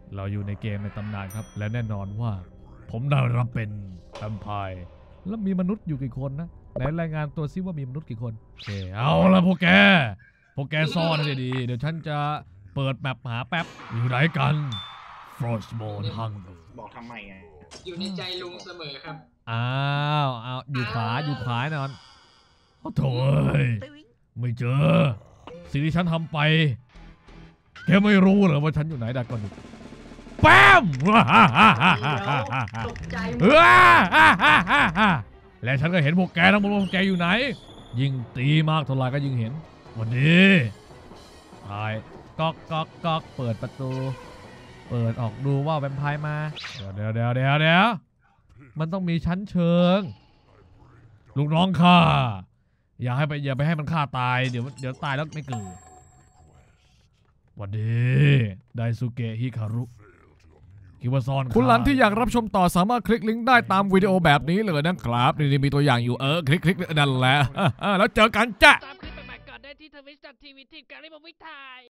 เราอยู่ในเกมในตำนานครับและแน่นอนว่าผมได้รับเป็นแวมไพร์แล้วมีมนุษย์อยู่กี่คนนะไหนรายงานตัวซิว่ามีมนุษย์กี่คนโอเคเอาละพวกแกซ่อนให้ดีเดี๋ยวฉันจะเปิดแมปหาแป๊บอยู่ไหนกัน Frostmourne Hunger บอกทำไมไงอยู่ในใจลุงเสมอครับอ้าวอยู่ขวาแน่นอนโอ้โถไม่เจอสิ่งที่ฉันทำไปแกไม่รู้เหรอว่าฉันอยู่ไหนดักก่อนดิแป๊มตกใจและฉันก็เห็นพวกแกทั้งหมดว่าพวกแกอยู่ไหนยิ่งตีมากเท่าไหร่ก็ยิ่งเห็นวันนี้ตายก๊อกเปิดประตูเปิดออกดูว่าแวมไพร์มาเดี๋ยวมันต้องมีชั้นเชิงลูกน้องข้าอย่าไปให้มันฆ่าตายเดี๋ยวตายแล้วไม่เกิดวันนี้ไดซุเกะฮิคารุคิวาซอนคุณหลันที่อยากรับชมต่อสามารถคลิกลิงก์ได้ตามวิดีโอแบบนี้เลยนะครับนี่มีตัวอย่างอยู่คลิกนั่นแหละแล้วเจอกันจ้ะตามคลิปใหม่ๆก่อนได้ที่ Twitch.tv ทีมการเล่นบอลวิทย